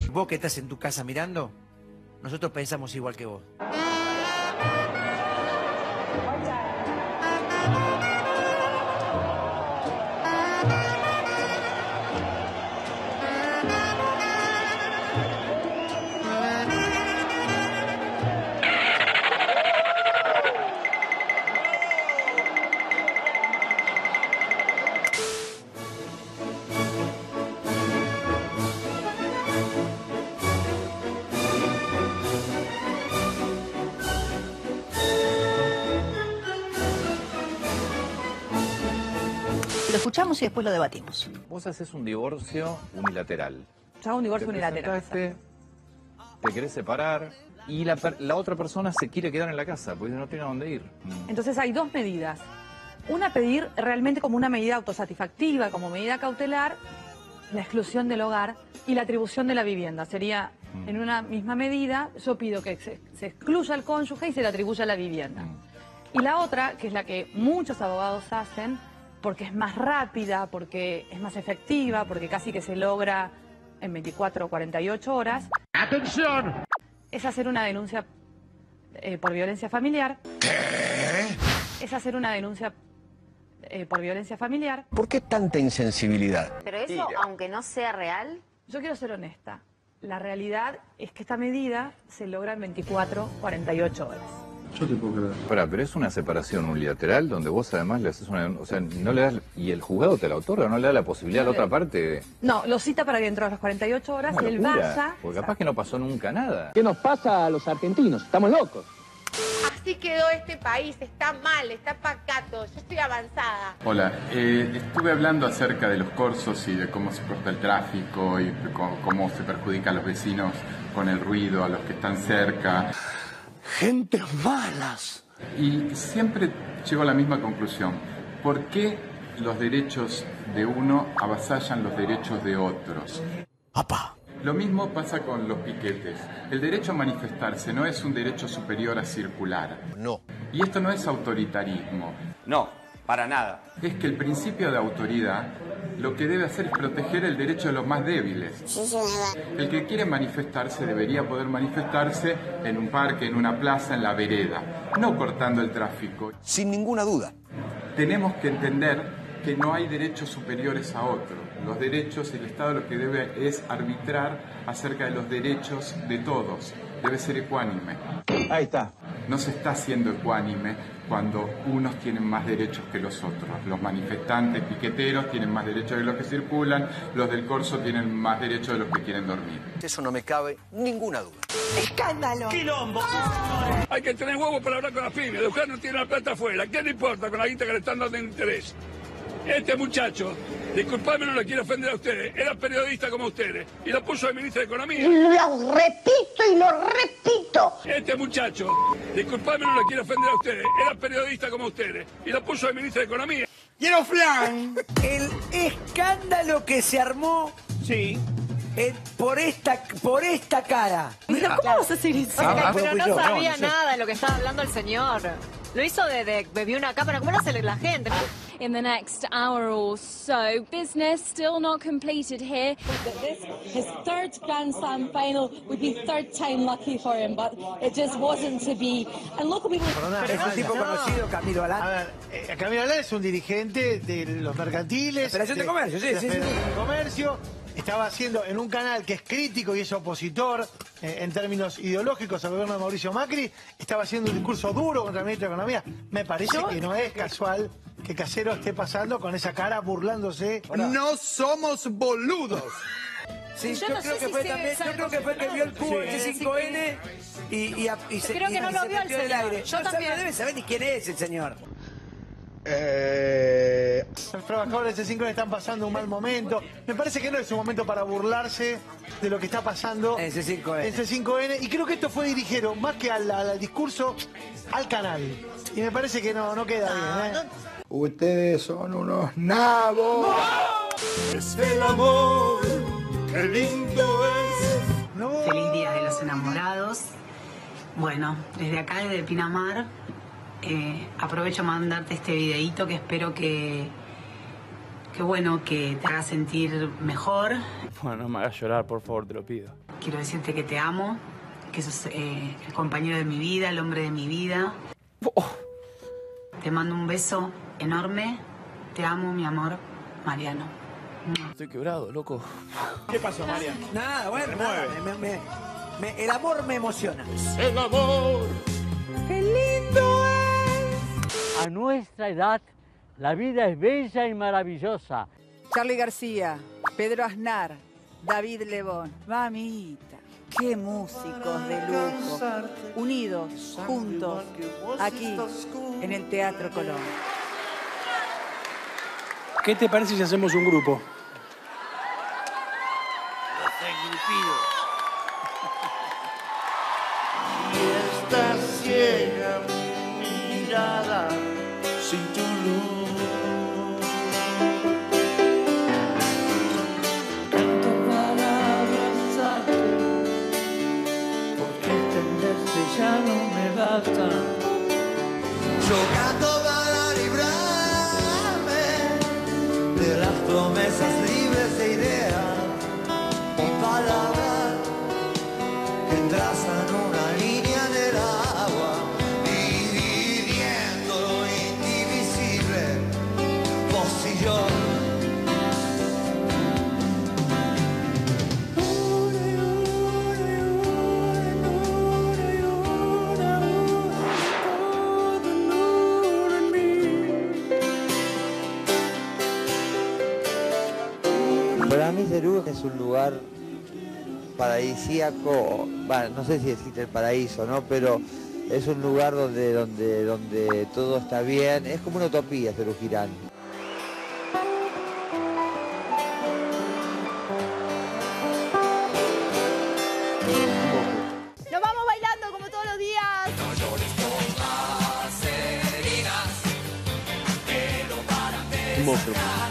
Vos que estás en tu casa mirando, nosotros pensamos igual que vos. Lo escuchamos y después lo debatimos. Vos haces un divorcio unilateral. Ya un divorcio unilateral. Te querés separar y la otra persona se quiere quedar en la casa porque no tiene a dónde ir. Entonces hay dos medidas. Una, pedir realmente como una medida autosatisfactiva, como medida cautelar, la exclusión del hogar y la atribución de la vivienda. Sería, en una misma medida, yo pido que se excluya al cónyuge y se le atribuya la vivienda. Y la otra, que es la que muchos abogados hacen, porque es más rápida, porque es más efectiva, porque casi que se logra en 24 o 48 horas. ¡Atención! Es hacer una denuncia por violencia familiar. ¿Qué? Es hacer una denuncia por violencia familiar. ¿Por qué tanta insensibilidad? Pero eso, aunque no sea real... Yo quiero ser honesta. La realidad es que esta medida se logra en 24, 48 horas. Yo te puedo creer. Pero es una separación unilateral donde vos además le haces una... O sea, no le das... Y el juzgado te la otorga, no le da la posibilidad a la otra parte... No, lo cita para que dentro de las 48 horas Una él locura, vaya... porque capaz que no pasó nunca nada. ¿Qué nos pasa a los argentinos? Estamos locos. Así quedó este país, está mal, está pacato, yo estoy avanzada. Hola, estuve hablando acerca de los corsos y de cómo se corta el tráfico y cómo se perjudica a los vecinos con el ruido, a los que están cerca. Gente malas. Y siempre llego a la misma conclusión. ¿Por qué los derechos de uno avasallan los derechos de otros? ¡Apá! Lo mismo pasa con los piquetes. El derecho a manifestarse no es un derecho superior a circular. No. Y esto no es autoritarismo. No, para nada. Es que el principio de autoridad lo que debe hacer es proteger el derecho de los más débiles. El que quiere manifestarse debería poder manifestarse en un parque, en una plaza, en la vereda, no cortando el tráfico. Sin ninguna duda. Tenemos que entender que no hay derechos superiores a otros. Los derechos, el Estado lo que debe es arbitrar acerca de los derechos de todos. Debe ser ecuánime. Ahí está. No se está haciendo ecuánime cuando unos tienen más derechos que los otros. Los manifestantes piqueteros tienen más derechos que los que circulan, los del corso tienen más derechos de los que quieren dormir. Eso no me cabe ninguna duda. ¡Escándalo! ¡Quilombo! Hay que tener huevos para hablar con las pymes. De no tiene la plata afuera. ¿Qué le importa con la guita que le están dando de interés? Este muchacho, disculpadme, no le quiero ofender a ustedes, era periodista como ustedes y lo puso de ministro de Economía. Lo repito y lo repito. Este muchacho, disculpadme, no le quiero ofender a ustedes, era periodista como ustedes y lo puso de ministro de Economía. ¡Quiero flan! El escándalo que se armó... Sí. Por esta cara. Pero ¿cómo vas a decir eso? Pero no sabía nada de lo que estaba hablando el señor. Lo hizo bebió una cámara. ¿Cómo lo hace la gente? In the next hour or so, business still not completed here. His third Grand Slam final would be third time lucky for him, but it just wasn't to be. And local people... Es un tipo conocido, Camilo Alán. A ver, Camilo Alán es un dirigente de los mercantiles. Federación de Comercio, sí. Federación de Comercio. Estaba haciendo en un canal que es crítico y es opositor en términos ideológicos al gobierno de Mauricio Macri, estaba haciendo un discurso duro contra el ministro de Economía. Me parece que no es casual que Casero esté pasando con esa cara burlándose. No somos boludos. Sí, yo creo que fue también, yo creo que fue el que vio el cubo del C5N y se creo que no lo vio el el aire. Yo también. No debe saber ni quién es el señor. Los trabajadores de C5N están pasando un mal momento. Me parece que no es un momento para burlarse de lo que está pasando en C5N. Y creo que esto fue dirigido más que al discurso, al canal. Y me parece que no queda bien. Ustedes son unos nabos. Es el amor, qué lindo es. Feliz Día de los Enamorados. Bueno, desde acá, desde Pinamar, aprovecho a mandarte este videíto que espero que te haga sentir mejor. Bueno, no me hagas llorar, por favor, te lo pido. quiero decirte que te amo, que sos el compañero de mi vida, el hombre de mi vida. Te mando un beso enorme. Te amo, mi amor, Mariano. Estoy quebrado, loco. ¿Qué pasó, María? Nada, bueno, nada, el amor me emociona. El amor. ¡Qué lindo es! A nuestra edad, la vida es bella y maravillosa. Charly García, Pedro Aznar, David Lebón. Mamita, qué músicos de lujo. Unidos, juntos, aquí, en el Teatro Colón. ¿Qué te parece si hacemos un grupo? Y esta ciega mirada sin tu luz. Canto para abrazarte, porque entenderte ya no me basta. Yo canto para librarme de las promesas libres de ideas y palabras que trazan una línea en el agua, dividiendo lo indivisible, vos y yo. Para mí Cerú es un lugar paradisíaco, bueno, no sé si existe el paraíso, ¿no? Pero es un lugar donde todo está bien, es como una utopía Cerú Girán. Nos vamos bailando como todos los días. No llores por las heridas, pero párate de Un monstruo. sangrar.